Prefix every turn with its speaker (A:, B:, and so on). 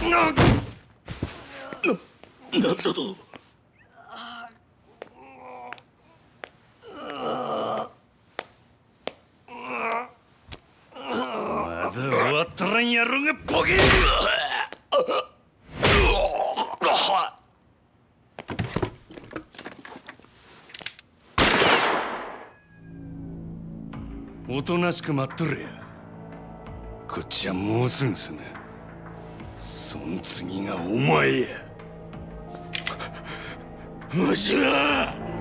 A: なんだと。まだ終わったらんやろがボケ。おとなしく待っとれや。こっちはもうすぐ済む。そん次がお前や。真島。